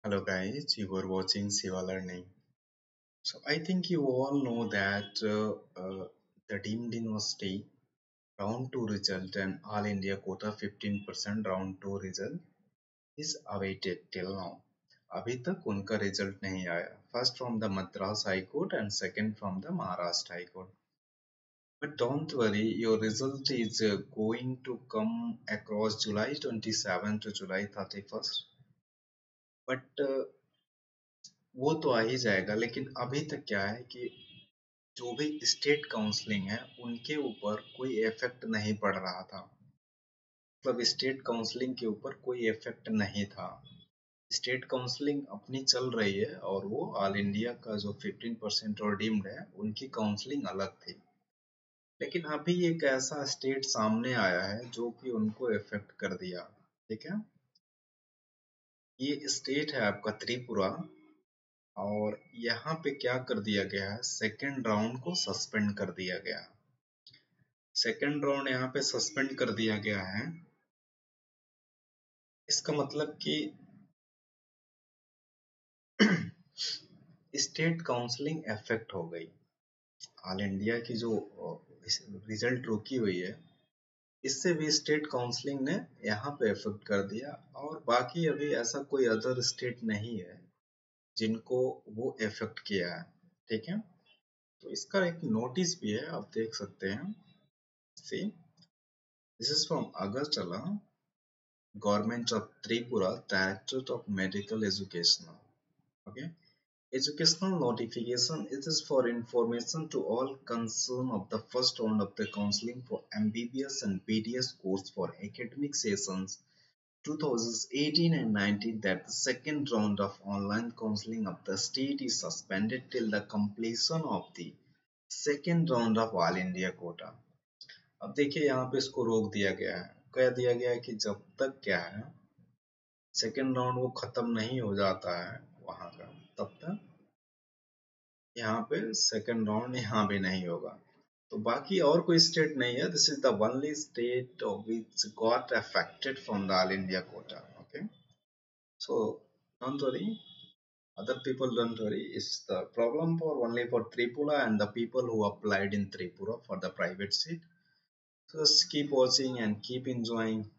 Hello guys, you were watching Siva Learning. So I think you all know that the deemed university round 2 result and all India quota 15% round 2 result is awaited till now. अभी तक उनका result नहीं आया. First from the Madras High Court and second from the Maharashtra High Court. But don't worry, your result is going to come across July 27 to July 31st. But वो तो आ ही जाएगा, लेकिन अभी तक क्या है कि जो भी स्टेट काउंसलिंग है उनके ऊपर कोई इफेक्ट नहीं पड़ रहा था। मतलब स्टेट काउंसलिंग के ऊपर कोई इफेक्ट नहीं था। स्टेट काउंसलिंग अपनी चल रही है और वो ऑल इंडिया का जो 15% और डीम्ड है उनकी काउंसलिंग अलग थी। लेकिन अभी एक ऐसा स्टेट सामने आया है जो कि उनको इफेक्ट कर दिया। ठीक है, ये स्टेट है आपका त्रिपुरा। और यहाँ पे क्या कर दिया गया है, सेकेंड राउंड को सस्पेंड कर दिया गया। सेकेंड राउंड यहाँ पे सस्पेंड कर दिया गया है। इसका मतलब कि स्टेट काउंसलिंग इफेक्ट हो गई। ऑल इंडिया की जो रिजल्ट रुकी हुई है, इससे भी स्टेट काउंसलिंग ने यहाँ पे इफेक्ट कर दिया। और बाकी अभी ऐसा कोई अदर स्टेट नहीं है जिनको वो इफेक्ट किया है। ठीक है, तो इसका एक नोटिस भी है, आप देख सकते हैं। See, this is from Agartala, Government of Tripura, Directorate of Medical Education. Okay. Educational notification. It is for information to all concerned of the first round of the counseling for MBBS and BDS course for academic sessions 2018 and 19 that the second round of online counseling of the state is suspended till the completion of the second round of All India quota. अब देखिए यहाँ पे इसको रोक दिया गया है। कह दिया गया है कि जब तक क्या है, सेकेंड राउंड वो खत्म नहीं हो जाता है वहां का, तब तक यहाँ पे सेकेंड राउंड यहाँ भी नहीं होगा। तो बाकी और कोई स्टेट नहीं है। This is the only state which got affected from the all India quota. Okay, so don't worry, other people don't worry. It's the problem for only for Tripura and the people who applied in Tripura for the private seat. So just keep watching and keep enjoying.